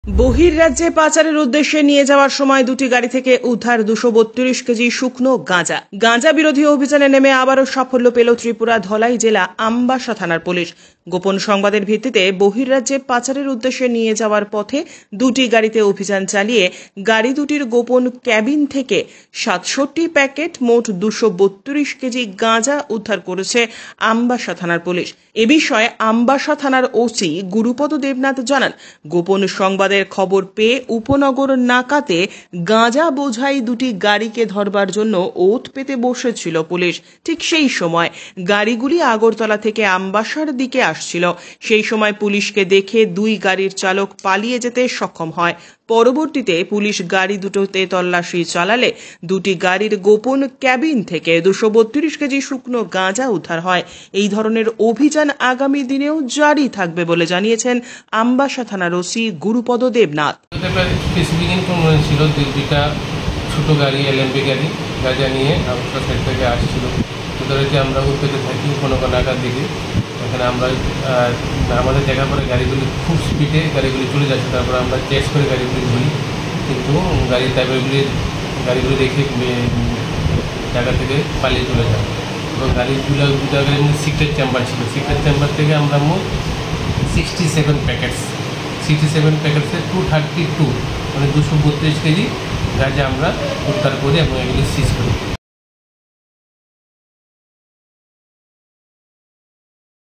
বহির্রাজ্যে পাচারের উদ্দেশ্যে নিয়ে যাওয়ার সময় দুটি গাড়ি থেকে উদ্ধার 232 কেজি শুকনো গাঁজা। গাঁজা বিরোধী অভিযানে নেমে আবারও সাফল্য পেল ত্রিপুরা ধলাই জেলা আমবাসা থানার পুলিশ। গোপন সংবাদের ভিত্তিতে বহির্রাজ্যে পাচারের উদ্দেশ্যে নিয়ে যাওয়ার পথে দুটি গাড়িতে অভিযান চালিয়ে গাড়ি দুটির গোপন ক্যাবিন থেকে 67 প্যাকেট মোট 232 কেজি গাঁজা উদ্ধার করেছে আমবাসা থানার পুলিশ। এ বিষয়ে আমবাসা থানার ওসি গুরুপদ দেবনাথ জানান, গোপন সংবাদের খবর পেয়ে উপনগর নাকাতে গাঁজা বোঝাই দুটি গাড়িকে ধরবার জন্য ওত পেতে বসেছিল পুলিশ। ঠিক সেই সময় গাড়িগুলি আগরতলা থেকে আমবাসার দিকে আসছিল। সেই সময় পুলিশকে দেখে দুই গাড়ির চালক পালিয়ে যেতে সক্ষম হয়। পরবর্তীতে পুলিশ গাড়ি দুটোতে তল্লাশি চালালে দুটি গাড়ির গোপন ক্যাবিন থেকে 232 কেজি শুকনো গাঁজা উদ্ধার হয়। এই ধরনের অভিযান আগামী দিনেও জারি থাকবে বলে জানিয়েছেন আমবাসা থানার ওসি গুরুপদ দেবনাথ। ছিল দুইটা ছোট গাড়ি এলএমবি গাড়ি গাঁজা নিয়ে আমবাসা সাইড থেকে আসছিল। যে আমরা উঠতে থাকি কোনো নাগার দিকে, এখানে আমরা আমাদের দেখার পরে গাড়িগুলি খুব স্পিডে গাড়িগুলি চলে যাচ্ছে। তারপরে আমরা চেস করে গাড়িগুলি ধরি, কিন্তু গাড়ির গাড়িগুলি দেখে জায়গা থেকে পালিয়ে চলে যায়। এবং গাড়িগুলো দুটা গাড়ির মধ্যে সিক্রেট চেম্বার ছিল। সিক্রেট চেম্বার থেকে আমরা মোট 67 প্যাকেটসে 232 মানে 232 কেজি গাঁজা আমরা উদ্ধার করি এবং এগুলি সিজ করি।